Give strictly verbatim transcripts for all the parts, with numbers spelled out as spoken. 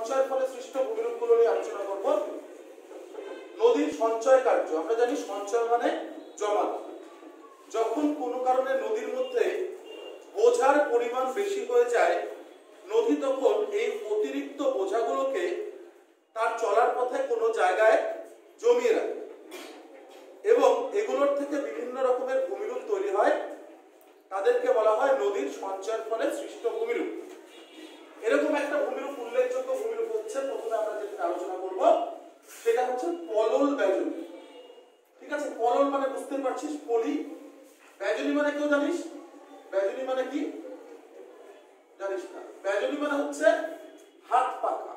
সঞ্চয়ের ফলে সৃষ্ট ভূমিরূপগুলো নিয়ে আলোচনা করব। নদীর সঞ্চয় কার্য, আমরা জানি সঞ্চয় মানে জমানো। যখন কোনো কারণে নদীর মধ্যে বোঝার পরিমাণ বেশি হয়ে যায়, নদী তখন এই অতিরিক্ত বোঝাগুলোকে তার চলার পথে কোনো জায়গায় জমিয়ে রাখে এবং এগুলোর থেকে বিভিন্ন রকমের ভূমিরূপ তৈরি হয়। তাদেরকে বলা হয় নদীর সঞ্চয়ের ফলে সৃষ্ট ভূমিরূপ। এরকম একটা ভূমিরূপ, উল্লেখযোগ্য ভূমিরূপ হচ্ছে, প্রথমে আমরা যেটা আলোচনা করব সেটা হচ্ছে পলল ব্যাজনী। ঠিক আছে, পলল মানে বুঝতে পারছিস, পলি। ব্যাজনী মানে কেউ জানিস? ব্যাজনী মানে কি জানিস না? ব্যাজনী মানে হচ্ছে হাত পাখা।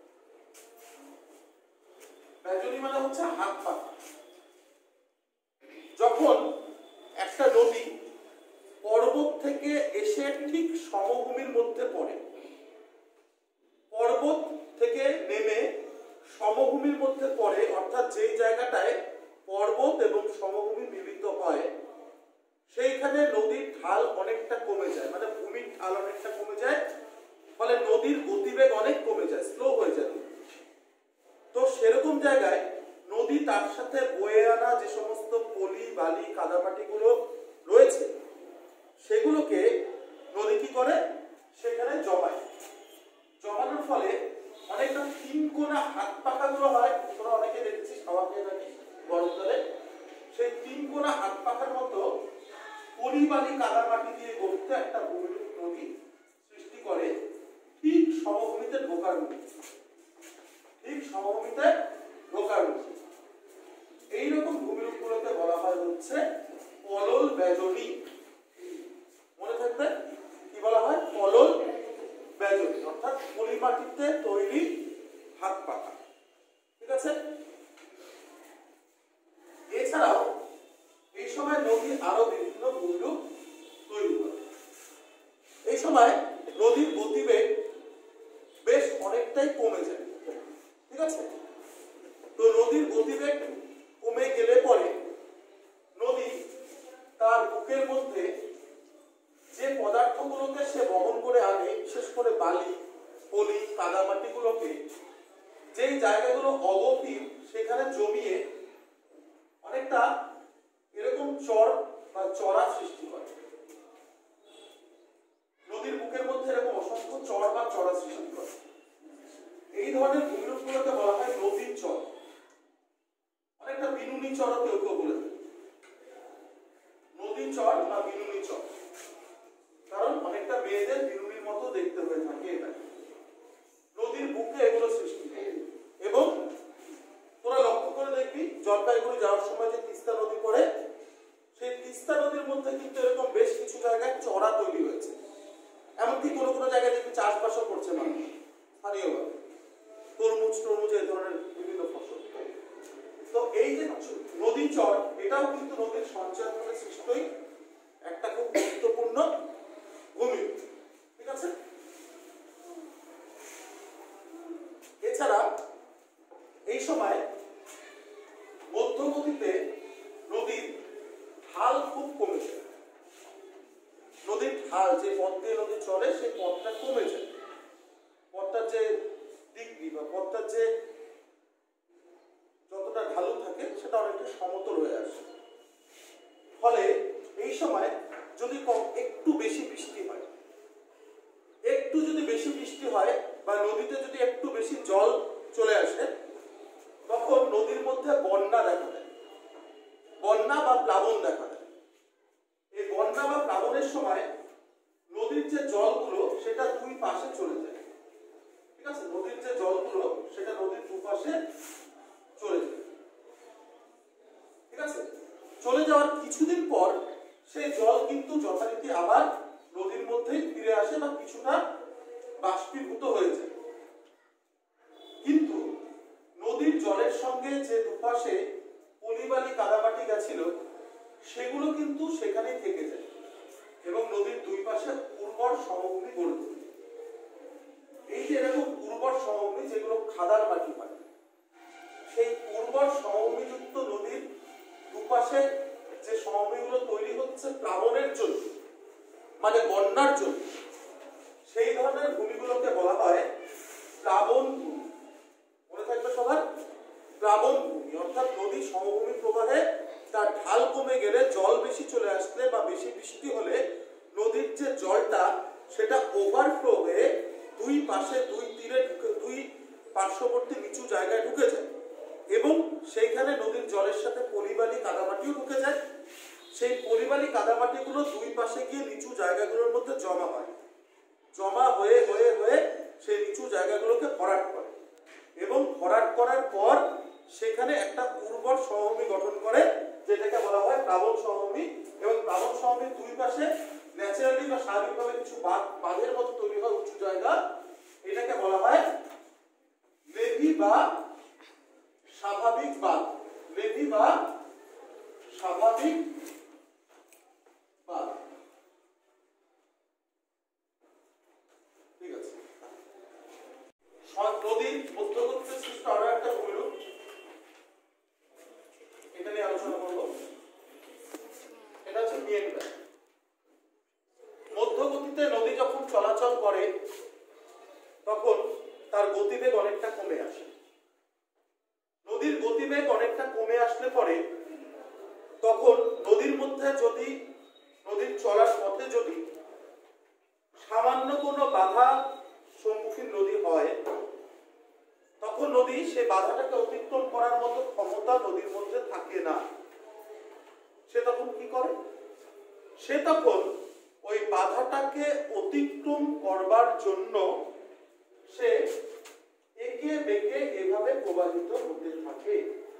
ব্যাজনী মানে হচ্ছে হাত পাখা। যখন একটা নদী পর্বত থেকে এসে ঠিক সমভূমির মধ্যে পড়ে, পর্বত থেকে নেমে সমভূমির মধ্যে পড়ে, অর্থাৎ যেই জায়গাটায় পর্বত এবং সমভূমি মিলিত হয়, সেইখানে নদীর ঢাল অনেকটা কমে যায়, মানে ভূমির ঢাল অনেকটা কমে যায়, ফলে নদীর গতিবেগ অনেক কমে যায়, স্লো হয়ে যায়। তো সেরকম জায়গায় নদী তার সাথে বয়ে আনা যে সমস্ত পলি, বালি, কাদামাটিগুলো রয়েছে, সেগুলোকে নদী কি করে, সেখানে জমায়। জমানোর ফলে অনেকটা তিন কোনা হাত পাখাগুলো হয়, তোরা অনেকে দেখেছিস হাওয়া খেয়ে থাকিস গরমকালে, সেই তিন কোনা হাত পাখার মতো পলি, বালি, কাদামাটি দিয়ে গঠিত একটা ভূমিরূপ নদী সৃষ্টি করে ঠিক সমভূমিতে ঢোকার মুখে। ঠিক সমভূমিতে ঢোকার মুখে এইরকম ভূমিরূপগুলোকে বলা হয় হচ্ছে পলল ব্যাজনী। মনে থাকবে কি বলা হয়? পলল ব্যাজনী, অর্থাৎ পলি মাটিতে তৈরি হাত পাখা। ঠিক আছে, এছাড়াও এই সময় নদী আরো বিভিন্ন ভূমিরূপ তৈরি করে। এই সময় নদীর গতিবেগ বেশ অনেকটাই কমে যায়। ঠিক আছে, তো নদীর গতিবেগ কমে গেলে পরে নদী তার বুকের মধ্যে যে পদার্থগুলোকে সে বহন করে আনে, বিশেষ করে বালি, পলি, কাদামাটিগুলোকে যেই জায়গাগুলো অগভীর সেখানে জমিয়ে অনেকটা এরকম চর বা চড়া সৃষ্টি করে। নদীর বুকের মধ্যে এরকম অসংখ্য চর বা চড়া সৃষ্টি করে। এই ধরনের ভূমিরূপগুলোকে বলা হয় নদীর চর। অনেকটা বিনুনি চরও কেউ কেউ বলে থাকে, নদীর চর বা বিনুনি চর, কারণ অনেকটা মেয়েদের বিনুনির মতো দেখতে হয়ে থাকে। এটা নদীর বুকে এগুলো সৃষ্টি হয়। এবং তোরা লক্ষ্য করে দেখবি জলপাইগুড়ি যাওয়ার সময় যে তিস্তা নদী পড়ে, সেই তিস্তা নদীর মধ্যে কিন্তু এরকম বেশ কিছু জায়গায় চড়া তৈরি হয়েছে। এমনকি কোনো কোনো জায়গায় দেখবি চাষবাসও করছে মানুষ স্থানীয়ভাবে, তরমুজ টরমুজ এই ধরনের বিভিন্ন ফসল। তো এই যে নদী চর, এটাও কিন্তু নদীর সঞ্চয়ের ফলে সৃষ্টই একটা খুব গুরুত্বপূর্ণ ভূমি। ঠিক আছে, এছাড়া এই সময় মধ্যগতিতে নদীর ঢাল খুব কমে যায়। নদীর ঢাল, যে পথ দিয়ে নদী চলে সেই পথটা কমে যায়। পথটার যে ডিগ্রি বা পথটার যে যতটা ঢালু থাকে সেটা অনেকটা সমতল হয়ে আসে। ফলে এই সময় যদি একটু বেশি বৃষ্টি হয়, একটু যদি বেশি বৃষ্টি হয় বা নদীতে যদি একটু বেশি জল চলে আসে, তখন নদীর মধ্যে বন্যা দেখা দেয়, বন্যা বা প্লাবন দেখা দেয়। এই বন্যা বা প্লাবনের সময় নদীর যে জলগুলো সেটা দুই পাশে চলে যায়। ঠিক আছে, নদীর যে জলগুলো সেটা নদীর দুপাশে চলে যায়। ঠিক আছে, চলে যাওয়ার কিছুদিন পর সেই জল কিন্তু যথারীতি আবার নদীর মধ্যেই ফিরে আসে বা কিছুটা বাষ্পীভূত হয়ে যায়। কিন্তু নদীর জলের সঙ্গে যে দুপাশে পলিবালি কাদামাটি গেছিল, সেগুলো কিন্তু সেখানেই থেকে যায় এবং নদীর দুই পাশে উর্বর সমভূমি গড়ে তোলে। এই যে এরকম উর্বর সমভূমি, যেগুলো খাদার মাটি হয়, সেই উর্বর সমভূমিযুক্ত নদীর দুপাশে যে সমভূমিগুলো তৈরি হচ্ছে প্লাবনের জন্য, মানে বন্যার জন্য, সেই ধরনের ভূমিগুলোকে বলা হয় প্লাবন পাশে দুই তীরে ঢুকে দুই পার্শ্ববর্তী নিচু জায়গায় ঢুকে যায় এবং সেইখানে নদীর জলের সাথে পলিবালি কাদামাটিও ঢুকে যায়। সেই পলিবালি কাদামাটিগুলো দুই পাশে গিয়ে নিচু জায়গাগুলোর মধ্যে জমা হয়, জমা হয়ে হয়ে হয়ে সেই নিচু জায়গাগুলোকে ভরাট করে এবং ভরাট করার পর সেখানে একটা উর্বর সমভূমি গঠন করে, যেটাকে বলা হয় প্লাবন সমভূমি। এবং প্লাবন সমভূমির দুই পাশে ন্যাচারালি বা স্বাভাবিকভাবে কিছু বাঁধ বাঁধের মতো তৈরি হয় উঁচু জায়গা, এটাকে বলা হয় লেভি বা স্বাভাবিক বাঁধ। লেভি বা স্বাভাবিক বাঁধ। ঠিক আছে। নদীর মধ্যগতিতে সৃষ্ট আরো একটা ভূমিরূপ, এটা নিয়ে আলোচনা করব। এটা হচ্ছে মিয়েন্ডার। মধ্যগতিতে নদী যখন চলাচল করে তখন তার গতিবেগ অনেকটা কমে আসে। নদীর গতিবেগ অনেকটা কমে আসলে পরে তখন নদীর মধ্যে যদি নদীর চলার পথে যদি সামান্য কোনো বাধা সম্মুখীন নদী হয়, তখন নদী সে বাধাটাকে অতিক্রম করার মতো ক্ষমতা নদীর মধ্যে থাকে না। সে তখন কি করে? সে তখন ওই বাধাটাকে অতিক্রম করবার জন্য সে একে বেঁকে এভাবে প্রবাহিত হতে থাকে।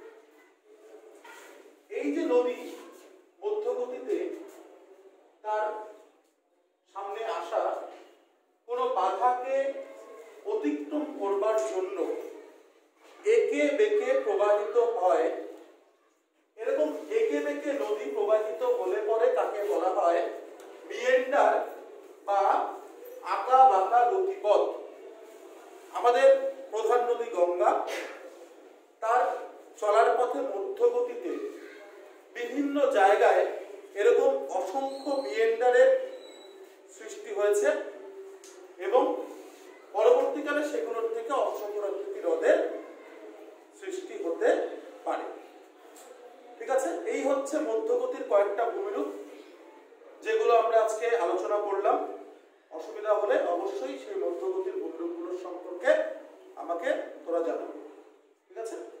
এই যে নদী মধ্যগতিতে তার সামনে আসা কোন বাধাকে অতিক্রম করবার জন্য একে বেঁকে প্রবাহিত হয়, এরকম একে বেঁকে নদী প্রবাহিত হলে পরে তাকে বলা হয় মিয়েন্ডার বা আঁকা বাঁকা গতিপথ। আমাদের প্রধান নদী গঙ্গা, তার চলার পথে মধ্যগতিতে বিভিন্ন জায়গায় এরকম অসংখ্য মিয়েন্ডারের সৃষ্টি হয়েছে এবং পরবর্তীকালে সেগুলোর থেকে অসংখ্য হ্রদের সৃষ্টি হতে পারে। ঠিক আছে, এই হচ্ছে মধ্যগতির কয়েকটা ভূমিরূপ যেগুলো আমরা আজকে আলোচনা করলাম। অসুবিধা হলে অবশ্যই সেই মধ্যগতির ভূমিরূপগুলোর সম্পর্কে আমাকে তোরা জানাবে। ঠিক আছে।